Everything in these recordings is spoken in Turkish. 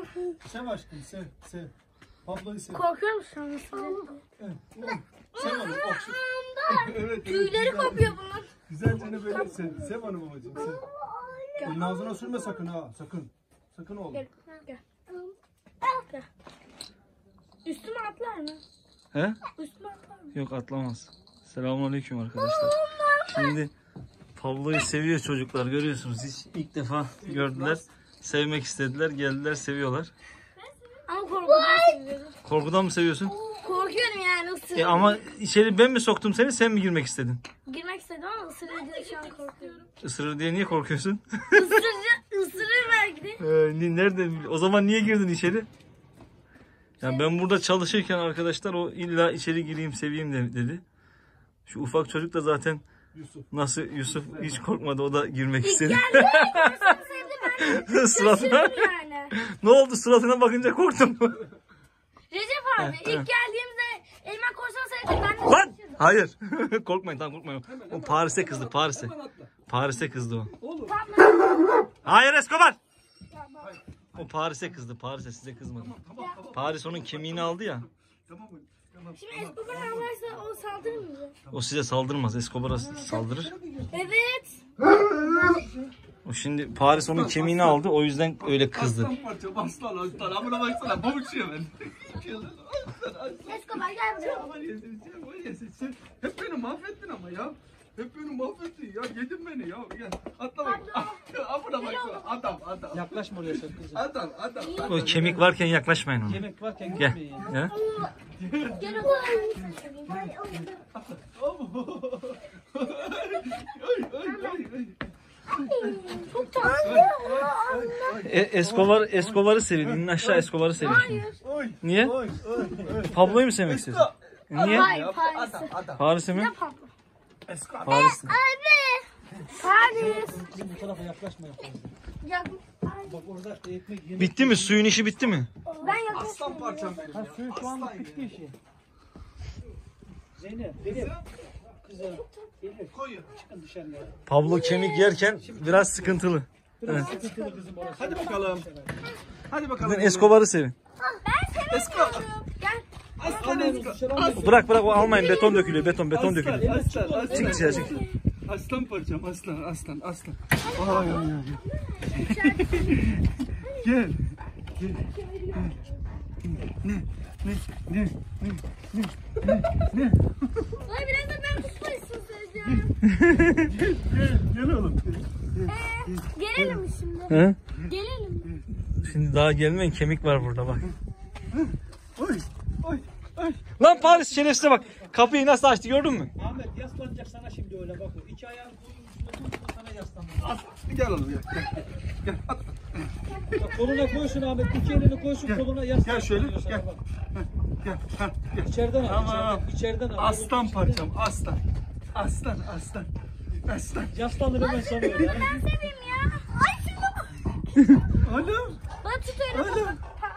Sev aşkım, sev. Pablo'yu sev. Korkuyor musun? Evet. Sev onu. Evet. Tüyleri kopuyor bunun. Güzelce böyle sev. Sev onu babacığım, sev. Elini ağzına sürme sakın ha. Sakın oğlum. Gel. Üstüme atlar mı? He? Üstüme atlar mı? Yok, atlamaz. Selamünaleyküm arkadaşlar. Şimdi Pablo'yu seviyor çocuklar, görüyorsunuz. Hiç ilk defa gördüler. Sevmek istediler, geldiler, seviyorlar. Ama korkudan seviyorum. Korkudan mı seviyorsun? Korkuyorum yani ısırıyor. Ama içeri ben mi soktum seni, sen mi girmek istedin? Girmek istedim ama ısırır diye şu an korkuyorum. Isırır diye niye korkuyorsun? Isırır belki de. Nerede? O zaman niye girdin içeri? Ya ben burada çalışırken arkadaşlar o illa içeri gireyim, seveyim dedi. Şu ufak çocuk da zaten Yusuf hiç korkmadı, o da girmek istedi. Suratına Yani. ne oldu, suratına bakınca korktum. Recep abi ilk geldiğimizde elma korsan sayıda ben de Lan! Hayır. Korkmayın, tamam, korkmayın. O Paris'e kızdı, Paris'e kızdı o. Hayır Escobar. O Paris'e kızdı, size kızmadı. Paris onun kemiğini aldı ya. Şimdi Escobar varsa o saldırır mı bize? O size saldırmaz, Escobar'a saldırır. Evet. O şimdi Paris onun kemiğini aldı, o yüzden öyle kızdı. Aslan. Amına baksana, boğuşuyor ben. Escobar gel buraya. Hep beni mahvettin ama ya. Hep beni mahvettin ya. Yedin beni ya. Gel. Atla bak. Amına baksana. Adam. Yaklaşma oraya sakın. Adam. O kemik varken yaklaşmayın ona. Yemek varken Gel. gitmeyin yani. Ya. Gel o Çok tatlı. Escobar'ı sevin. İnin aşağı, Escobar'ı sevin. Hayır. Niye? Pablo'yu mu sevmek istiyorsun? Niye? Hayır Paris'i. Paris'i mi? Ne Pablo? Paris. Abi. Paris. Bizim bu tarafa yaklaşma yapalım. Ya, Bak orada ekmek yemek. Bitti mi? Suyun işi bitti mi? ben yaklaşmıyorum. Aslan parçam benim. Ha suyu şu anda bitti işi. Zeynep, Elif. Kızım. Elif. Koyun. Çıkın dışarıya. Pablo kemik yerken biraz sıkıntılı. Biraz sıkıntılı kızım orası. Hadi bakalım. Hadi bakalım. Gidin Escobar'ı sevin. Ben sevmiyorum. Gel. Aslan Escobar. Bırak o almayın, beton dökülüyor, beton dökülüyor. Aslan. Çık dışarı, çık. Aslan parçam, aslan. Ay. Gel. Ay biraz da ben kutlayısın söyleyeceğim. Gel oğlum. Gelelim mi şimdi? He? Gelelim. Şimdi daha gelmeyin, kemik var burada bak. Oy. Lan Paris şerefsize bak. Kapıyı nasıl açtı, gördün mü? Ahmet yaslanacak sana şimdi öyle bak o. İki ayağını koyun üstüne sana yaslanacak. Gel oğlum gel. Bak koluna koysun Ahmet. İki elini koysun koluna yaslan. Gel şöyle, Sana gel. bak. Gel. İçeriden al. Tamam. İçeriden al. Aslan parçam, aslan. Aslan. Yaslanır hemen sana öyle. Ben seveyim ya. Ay şunu bak. Oğlum. Bana tutuyorum.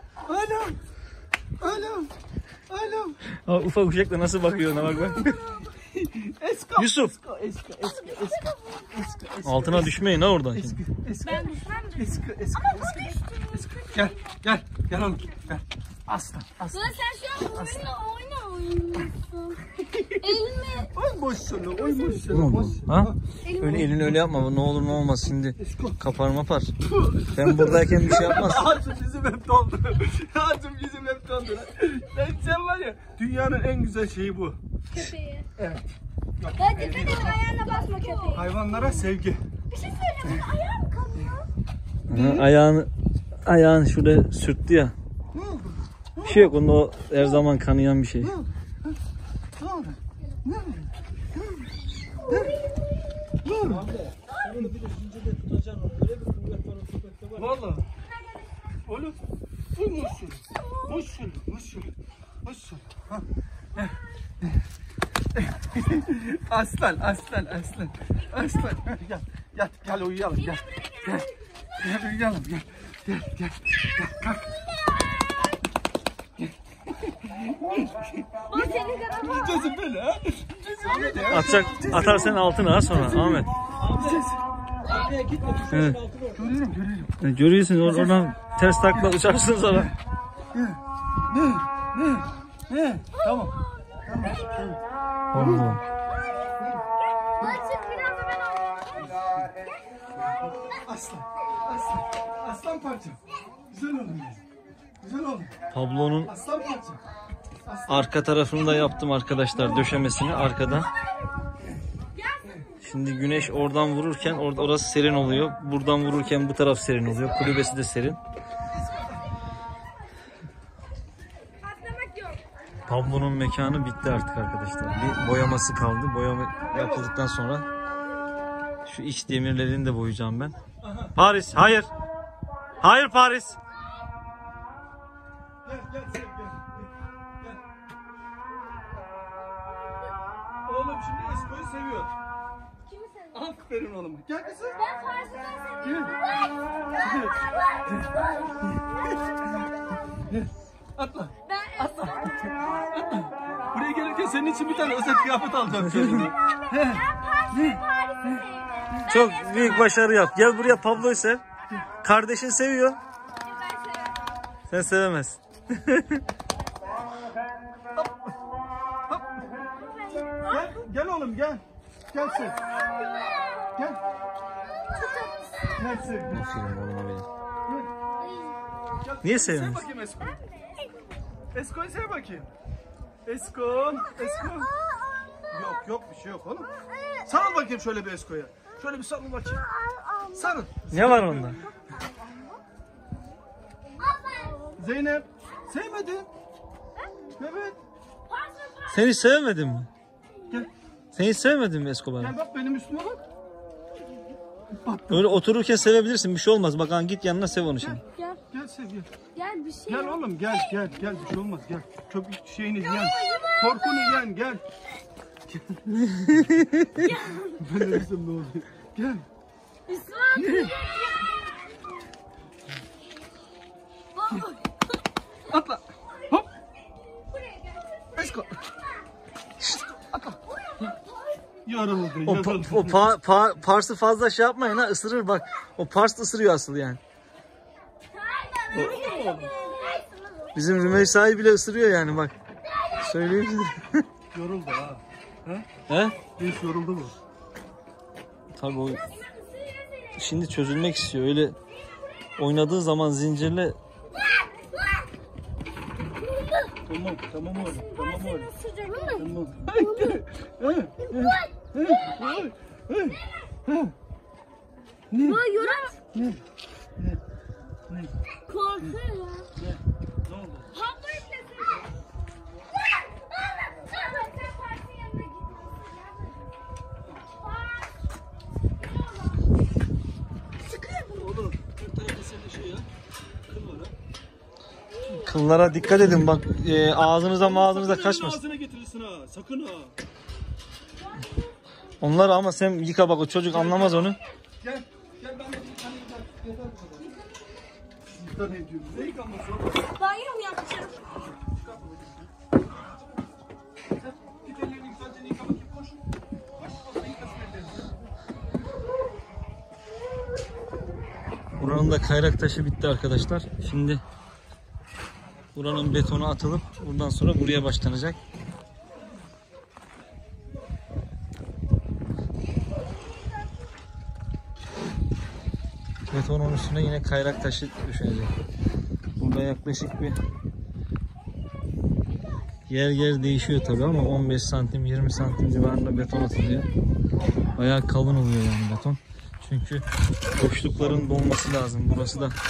Oğlum. Ha, ufak uşakla nasıl bakıyor ona, bak. Eska. Yusuf. Eska. Altına düşmeyin ha oradan şimdi. Ben düşmem de. Eska. Gel oğlum. Gel. Aslan. Ulan sen şu an oynuyorsun. Elimi. Oy maşallah. Ha? Öyle elini öyle yapma, ne olur ne olmaz şimdi. Kapar mapar. Ben buradayken bir şey yapmaz. Ağzım yüzüm hep dondu. Sen var ya, dünyanın en güzel şeyi bu. Köpeği. Evet. Ya dikkat et ayağına basma köpeği. Hayvanlara sevgi. Bir şey söyleyeceğim. Bunun ayağı mı kanıyor? Ayağını şurada sürttü ya. Ne oldu? Bir şey yok, onda o her zaman kanayan bir şey. Ne oldu? Ahmet sen onu bir de zincirde tutacaksın onu. Öyle bir kuvvet var o köpekte var. Valla. Oğlum. Maşallah. Aslan. Gel uyuyalım gel. Gel uyuyalım gel. Kalk. Bu senin kadar. Cezim böyle ha. Atarsan altına ha sonra Ahmet. Ahmet. Arkaya gitme. Düşürsün Evet. altına. Görüyorum. Görüyorsun oradan ters takla uçarsın sonra. Tamam. Oğlum. Açık biraz da ben oynayayım. Aslan parça. Güzel oldu. Güzel oldu. Tablonun Aslan parça. arka tarafını da yaptım arkadaşlar, döşemesini arkadan. Şimdi güneş oradan vururken orası serin oluyor. Buradan vururken bu taraf serin oluyor. Kulübesi de serin. Atlamak yok. Tablonun mekanı bitti artık arkadaşlar. Bir boyaması kaldı. Boyama yapıldıktan sonra şu iç demirlerini de boyayacağım ben. Paris, hayır. Hayır Paris. Gel sen gel. Oğlum şimdi Esko'yu seviyor. Kimi seviyorsun? Aferin oğlum. Gel kızım. Ben Paris'ten seviyorum. Atla. Ben Buraya gelirken senin için bir tane özel kıyafet alacağım kendime. Paris'i seviyorum. Çok büyük başarı yap. Gel buraya, Pablo'yu sev. Kardeşin seviyor. Sen sevemezsin. Gel oğlum gel. Gel sen. Gel. Gel sen. Aferin oğluma benim. Niye Sev sevmiyorsun? bakayım Esko. Esko'yu sev bakayım. Esko. Yok bir şey yok oğlum. Sarıl bakayım şöyle bir Esko'ya. Şöyle bir sarıl bakayım. Sarıl. Ne var onda? Zeynep. Sevmedin. Evet. Sen hiç sevmedin mi? Gel. Sen hiç sevmedin mi Escobar'ı? Gel bak benim üstüme bak. Öyle otururken sevebilirsin. Bir şey olmaz. Bak git yanına sev onu şimdi. Gel sev gel. Gel bir şey. Gel oğlum gel. Bir şey olmaz gel. Köpük şeyini yen. Korkunu yen gel. Ben de desem ne oluyor? Gel. Atla. Hop. Esko. Atla. Yoruldu. O parsı fazla şey yapmayın ha, ısırır bak. O pars ısırıyor asıl yani. Bizim Rümeysa'yı bile ısırıyor yani bak. Söyleyeyim size. Yoruldu ha. He? Hiç yoruldu mu? Tabii o şimdi çözülmek istiyor. Öyle oynadığı zaman zincirle Tamam oğlum. Tamam. Bu yoran. Ne? Korkuyor ya. Ne oldu? Pablo izlesin. Sen Paris'in yanına gitmiyorsun. Oğlum. Bir tarafta senin şey ya. Kıl var ha. kıllara dikkat edin bak, ağzınıza kaçmasın. Ağzına getirirsin ha. Sakın ha. Onları ama sen yıka bak, o çocuk anlamaz onu. Gel ben de bir tane yeter. Yeter ne diyorsun? Ne yıkanması oğlum? Banyo mu yapacağım? Git ellerini güzelce yıka bakayım. Koş. Koş yıkasın ellerini. Buranın da kayrak taşı bitti arkadaşlar. Şimdi buranın betonu atılıp buradan sonra buraya başlanacak. Betonun üstüne yine kayrak taşı düşecek. Burada yaklaşık bir yer değişiyor tabi ama 15 santim 20 santim civarında beton atılıyor. Bayağı kalın oluyor yani beton. Çünkü boşlukların dolması lazım. Burası da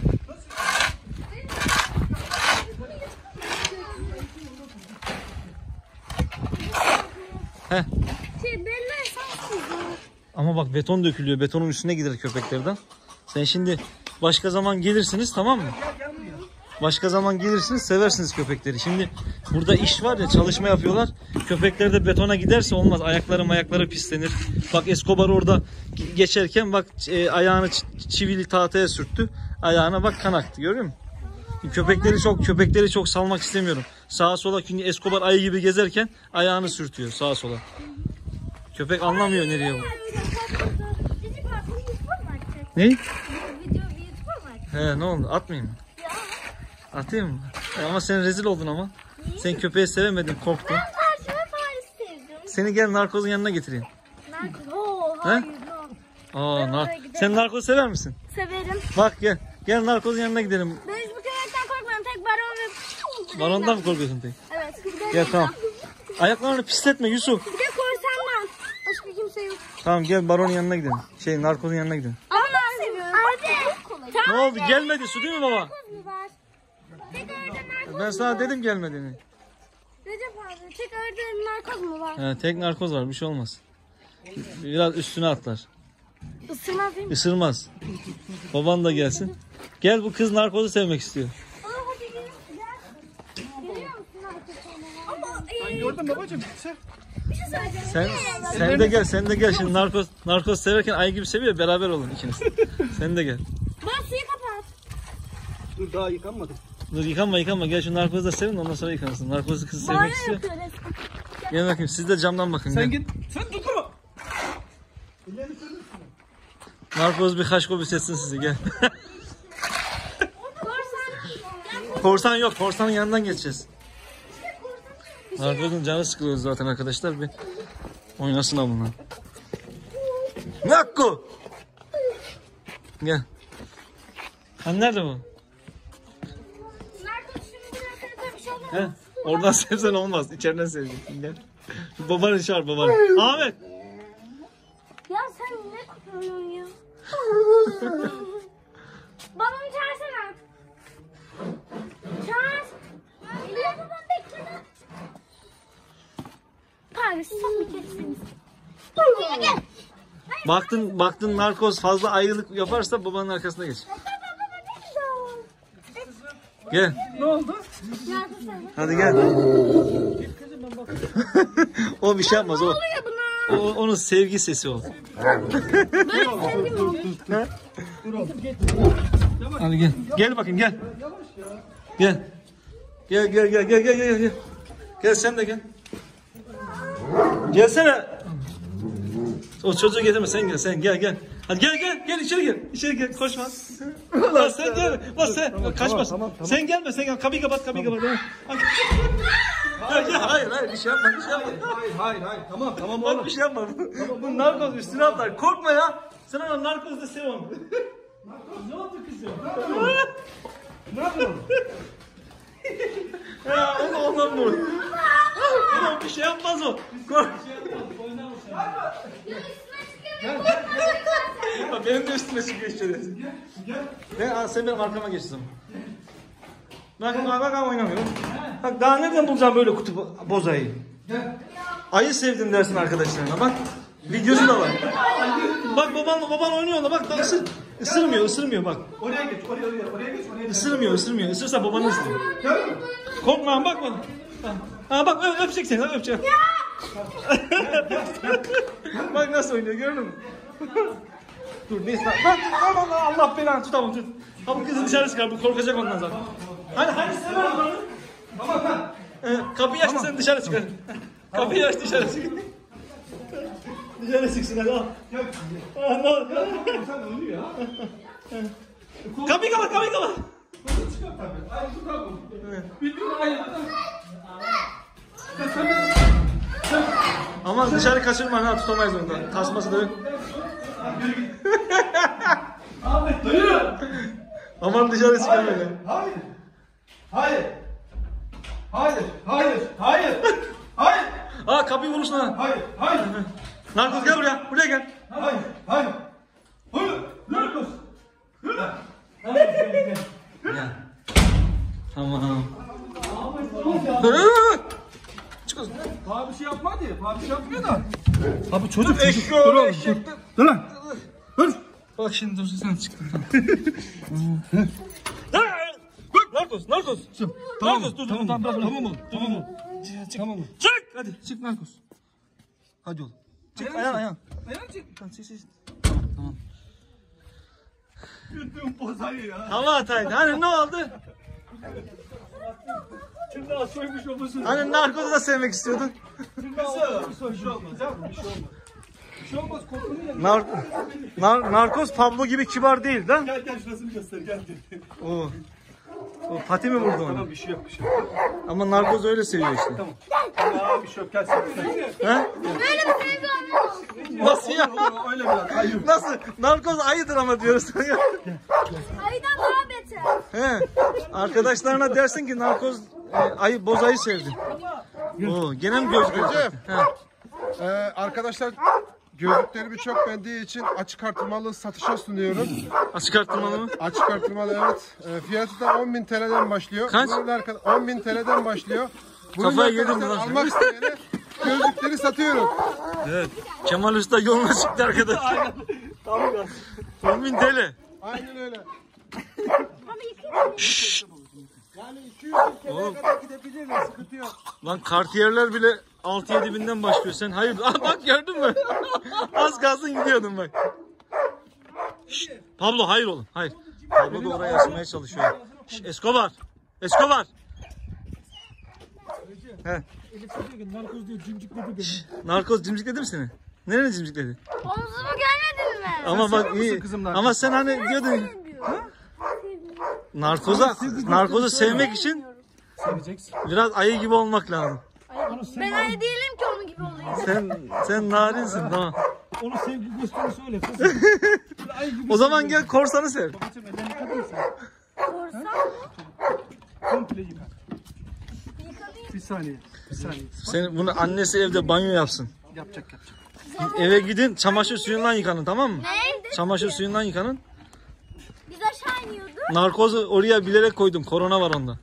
ama bak beton dökülüyor. Betonun üstüne gider köpeklerden. Sen şimdi başka zaman gelirsiniz, tamam mı? Başka zaman gelirsiniz, seversiniz köpekleri. Şimdi burada iş var ya, çalışma yapıyorlar. Köpekler de betona giderse olmaz. Ayakları pislenir. Bak Escobar orada geçerken bak ayağını çivili tahtaya sürttü. Ayağına bak kan aktı, görüyor musun? Köpekleri çok salmak istemiyorum. Sağa sola, çünkü Escobar ayı gibi gezerken ayağını sürtüyor sağa sola. Köpek anlamıyor nereye bu. Ne? Video YouTube'a mı He ne oldu? Atmayayım mı? Ya. Atayım mı? Ama sen rezil oldun ama. Sen köpeği sevemedin, korktun. Ben Paris sevdim. Seni gel narkozun yanına getireyim. Narkoz. Hayır. Aa, Ben oraya giderim. sen narkoz sever misin? Severim. Bak gel. Gel narkozun yanına gidelim. Ben hiç bu köpekten korkmuyorum. Tek baron ve... Barondan mı korkuyorsun tek? Evet. Gel tamam. Ayaklarını pisletme Yusuf. Bir de korsandan. Başka kimse yok. Tamam gel baronun yanına gidelim. Şey, narkozun yanına gidelim. Ama ben seviyorum. Hadi. Ne oldu? Gelmedi su değil mi baba? Tek ağırda narkoz Ben sana dedim gelmediğini. Recep abi tek ağırda narkoz mu var? He, tek narkoz var, bir şey olmaz. Biraz üstüne atlar. Isırmaz değil mi? Isırmaz. Baban da gelsin. Gel, bu kız narkozu sevmek istiyor. Aa, hadi gel. Geliyor musun narkoz olmaya? Ama Gördün babacığım. Sen. bir şey söyleyeceğim. Sen de gel. Şimdi narkoz severken ay gibi seviyor, beraber olun ikiniz. Sen de gel. Ben suyu kapat. Dur daha yıkanmadım. Dur yıkanma. Gel şu narkozu da sevin, ondan sonra yıkansın. Narkozu kızı sevmek Banyo istiyor. yapıyor resmen. Gel bakayım, siz de camdan bakın. Sen Gel. git. Sen tutma. Narkoz bir haşko bir setsin sizi, gel. Korsan. Korsan yok, korsanın yanından geçeceğiz. Narkozun canı sıkılıyor zaten arkadaşlar, bir oynasın ha bunlar. Nakko! Gel. Hani nerede bu? Narkoz şimdi bir şey olmaz. He? Oradan sevsen olmaz, içeriden seveceksin, gel. Babanı çağır, babanı. Ahmet! Ya sen ne kopuyorsun ya? Babamı çağırsana. Çağır. Geliyor babam, bekle. Paris son bir keresiniz. Gel. Baktın narkoz fazla ayrılık yaparsa babanın arkasına geç. Gel. Ne oldu? Hadi gel. O bir şey yapmaz o. Onun sevgi sesi o. Hadi gel. Gel bakayım gel. Gel. Gel. Gel sen de gel. Gelsene. O çocuğu getirme, sen gel. Hadi gel içeri gel koşma. Lan sen gel. Lan sen kaçma. Tamam. Sen gelme. Kapıyı kapat. Gel. Hayır bir şey yapma. Hayır. Tamam Bak oğlum. bir şey yapma. Bu narkoz üstüne atlar. Korkma ya. Sen ona narkoz da sev onu. Ne oldu kızım? Ne yapıyorsun? Ya ondan vur. Oğlum bir şey yapmaz o. Kork. Benim de üstüme çıkıyor işte. Sen benim arkama geç o zaman. Bak oynamıyorum. Bak daha nereden bulacağım böyle kutu bozayı? Ayı sevdim dersin arkadaşlarına, bak. Videosu da var. Bak baban oynuyor da bak da ısırmıyor bak. Oraya geç. Isırmıyor. Isırsa babanı ısırıyor. Korkma, bak bana. Ha bak öpecek seni, öpecek. Bak nasıl oynuyor, gördün mü? Dur neyse. Bak Allah belanı tutamam tut. Ha bu kızı dışarı çıkar, bu korkacak ondan zaten. Hadi sever onu. Tamam. Kapıyı aç, sen dışarı çıkar. Kapıyı aç, dışarı çık. Dışarı çıksın hadi al. Sen ölüyor ya. Kapıyı kapat. Ay tutamam. Bildiğin ayırdı. Aman dışarı kaçırma, ha tutamayız ondan. Tasması da yok. Ahmet dayı. Aman dışarı çıkar öyle. Hayır. Aa kapıyı vurursun ha. Hayır. Narkoz gel buraya. Buraya gel. Hayır. Narkoz. Ya. Tamam. Çık o zaman. Abi bir şey yapmadı. Abi bir şey yapmıyor da. Abi çocuk. Dur oğlum. Dur lan. Bak şimdi dur sen çıktın. Narkoz. Narkoz dur. Tamam oğlum. Çık. Hadi çık narkoz. Hadi oğlum. Çık ayağın. Ayağım çek. Çık. Götüm pozayı ya. Hava ataydı. Hani ne oldu? Şimdi daha soymuş olmasın. Hani narkozu da sevmek istiyordun. Bir şey olmaz. Bir şey olmaz kokunu ye. Narkoz Pablo gibi kibar değil değil mi? Gel şurasını göster gel. O pati mi vurdu onu? Tamam bir şey yok bir şey yok. Ama narkoz öyle seviyor işte. Tamam. Ya bir şey yok gel sen. He? Böyle bir sevgi olmaz. Nasıl ya? Öyle biraz. Hayır. Nasıl? Narkoz ayıdır ama diyoruz. Ayıdan daha beter. He. Arkadaşlarına dersin ki narkoz ayı bozayı sevdi. Oo, gene mi gözlük Recep. taktı? He. Arkadaşlar gözlüklerimi çok beğendiği için açık artırmalı satışa sunuyorum. Açık arttırmalı mı? Açık artırmalı evet. Fiyatı da 10.000 TL'den başlıyor. Kaç? 10.000 TL'den başlıyor. Kafayı yedim arkadaşlar lan. almak isteyene gözlükleri satıyorum. Evet. Kemal Usta yoluna çıktı arkadaşlar. 10.000 TL. Aynen öyle. Yani 200 Oğlum. TL'ye kadar gidebilirler, sıkıntı yok. Lan kartiyerler bile 6-7 binden başlıyor. Sen hayır. Aa, bak gördün mü? Az kalsın gidiyordun bak. Şşt, Pablo hayır oğlum. Hayır. Pablo da oraya asmaya çalışıyor. Şşt, Escobar. Escobar. He. Elif diyor ki narkoz diyor cimcikledi beni. Narkoz cimcikledi mi seni? Nereni cimcikledi? Omzumu görmedin mi? Ama bak iyi. kızım narkoz? Ama sen hani diyordun narkozu sevmek için Seveceksin. biraz ayı gibi olmak lazım. Ben ayı değilim ki onun gibi olayım. Sen narinsin tamam. Onu sevgi gösterisi öyle kızım. Böyle ay gibi O zaman gel korsanı sev. Babacığım ellerini yıkadın mı sen? Korsan mı? Komple yıka. Yıkadayım. Bir saniye. Bir saniye. Sen bunu annesi evde banyo yapsın. Yapacak. Eve gidin çamaşır suyundan yıkanın tamam mı? Ne? Çamaşır suyundan yıkanın. Biz aşağı iniyorduk. Narkozu oraya bilerek koydum. Korona var onda.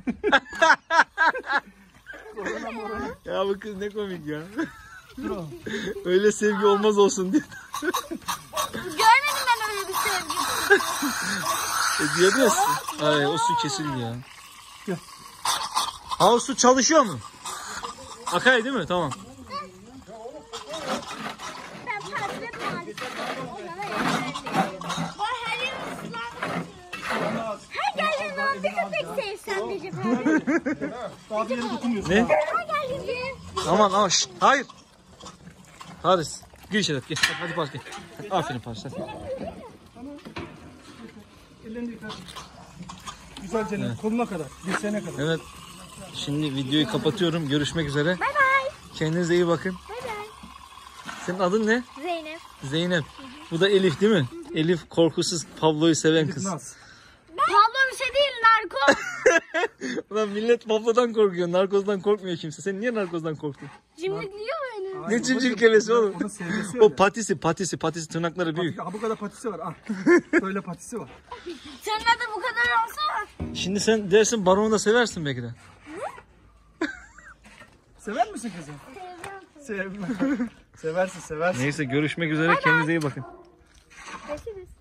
Ya bu kız ne komik ya. Öyle sevgi olmaz olsun diye. Görmedim ben öyle bir sevgi. Diyordu ya. Ay o su kesildi ya. Ha o su çalışıyor mu? Akay değil mi? Tamam. Ben tatile maalesef onlara yapıyorum. Vay her yerim ıslanmış. Her geldiğin zaman bir köpek sevsem Recep abi. Daha bir yere dokunmuyorsun. Ne? Her geldiğin Aman aman şşt, hayır. Paris. Gir içeri gel. Hadi Paris gel. Aferin Paris hadi. Ellerini yıka. Güzelce koluna kadar. Dirseğine kadar. Evet. Şimdi videoyu kapatıyorum. Görüşmek üzere. Bay bay. Kendinize iyi bakın. Bay bay. Senin adın ne? Zeynep. Zeynep. Bu da Elif değil mi? Elif korkusuz Pablo'yu seven kız. Naz. Pablo bir şey değil narko. Ulan millet Pablo'dan korkuyor. Narkozdan korkmuyor kimse. Sen niye narkozdan korktun? Cimrikliyor beni. Ne cimcilkelesi oğlum? Onun sevgisi O öyle. patisi tırnakları büyük. Ha bu kadar patisi var. Ah. Böyle patisi var. Senin adı bu kadar olsa. Şimdi sen dersin baronu da seversin belki de. Sever misin kızım? Sevmem. Seversin seversin. Neyse görüşmek üzere. Kendinize iyi bakın. Görüşürüz.